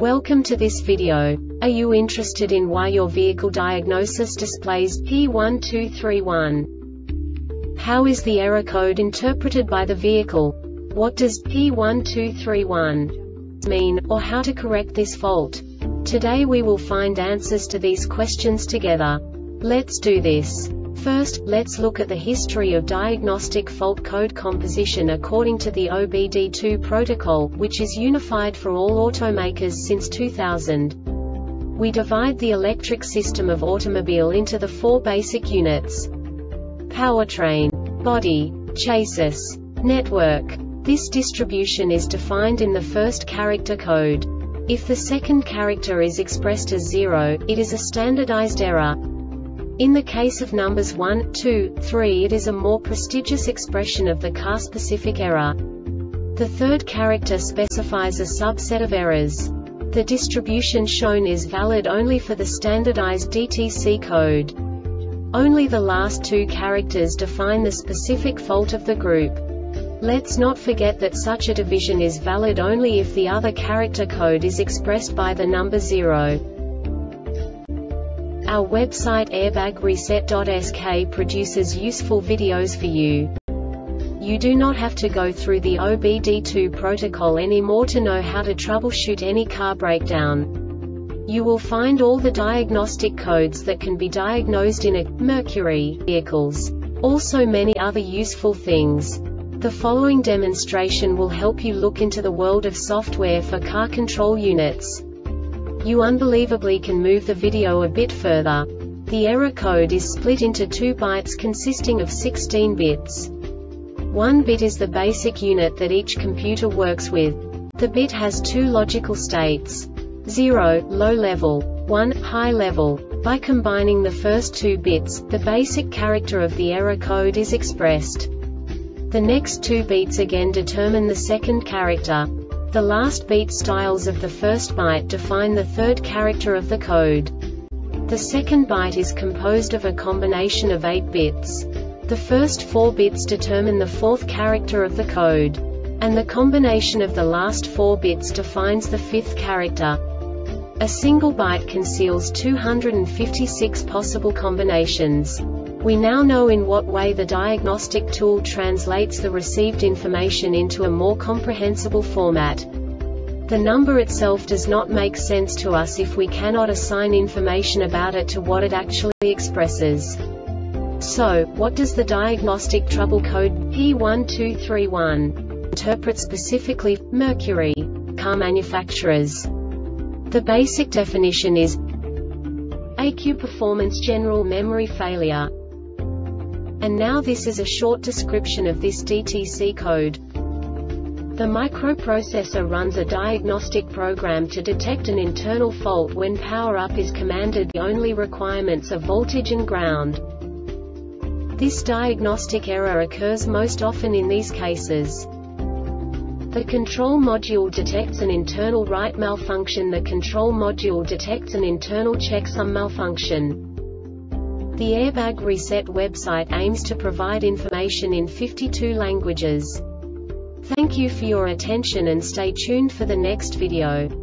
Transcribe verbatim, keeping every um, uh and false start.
Welcome to this video. Are you interested in why your vehicle diagnosis displays P one two three one? How is the error code interpreted by the vehicle? What does P one two three one mean, or how to correct this fault? Today we will find answers to these questions together. Let's do this. First, let's look at the history of diagnostic fault code composition according to the O B D two protocol, which is unified for all automakers since two thousand. We divide the electric system of automobile into the four basic units: powertrain, body, chassis, network. This distribution is defined in the first character code. If the second character is expressed as zero, it is a standardized error. In the case of numbers one, two, three, it is a more prestigious expression of the car-specific error. The third character specifies a subset of errors. The distribution shown is valid only for the standardized D T C code. Only the last two characters define the specific fault of the group. Let's not forget that such a division is valid only if the other character code is expressed by the number zero. Our website airbag reset dot S K produces useful videos for you. You do not have to go through the O B D two protocol anymore to know how to troubleshoot any car breakdown. You will find all the diagnostic codes that can be diagnosed in a Mercury vehicles. Also many other useful things. The following demonstration will help you look into the world of software for car control units. You unbelievably can move the video a bit further. The error code is split into two bytes consisting of sixteen bits. One bit is the basic unit that each computer works with. The bit has two logical states: zero, low level, one, high level. By combining the first two bits, the basic character of the error code is expressed. The next two beats again determine the second character. The last beat styles of the first byte define the third character of the code. The second byte is composed of a combination of eight bits. The first four bits determine the fourth character of the code. And the combination of the last four bits defines the fifth character. A single byte conceals two hundred fifty-six possible combinations. We now know in what way the diagnostic tool translates the received information into a more comprehensible format. The number itself does not make sense to us if we cannot assign information about it to what it actually expresses. So, what does the diagnostic trouble code P one two three one interpret specifically for Mercury car manufacturers? The basic definition is A Q performance general memory failure. And now this is a short description of this D T C code. The microprocessor runs a diagnostic program to detect an internal fault when power-up is commanded. The only requirements are voltage and ground. This diagnostic error occurs most often in these cases. The control module detects an internal write malfunction. The control module detects an internal checksum malfunction. The Airbag Reset website aims to provide information in fifty-two languages. Thank you for your attention and stay tuned for the next video.